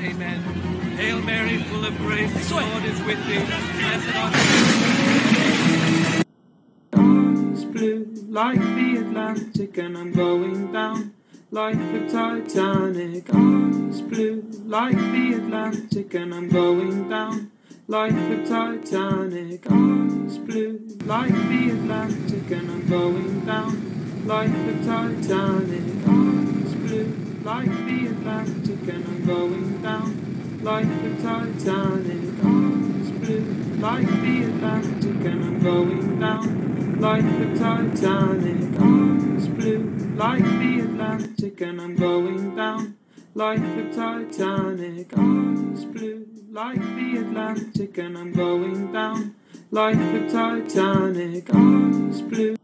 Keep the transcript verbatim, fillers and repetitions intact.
Amen. Hail Mary, full of grace, the Lord is with thee. Blessed art thou. It's blue like the Atlantic, and I'm going down like the Titanic. Eyes blue like the Atlantic, and I'm going down like the Titanic. Eyes blue like the Atlantic, and I'm going down like the Titanic. Eyes blue like the Atlantic, and I'm going down like the Titanic. Eyes blue like the Atlantic, and I'm going down like the Titanic. Eyes blue like the Atlantic, and I'm going down like the Titanic. Eyes blue like the Atlantic, and I'm going down like the Titanic. Eyes blue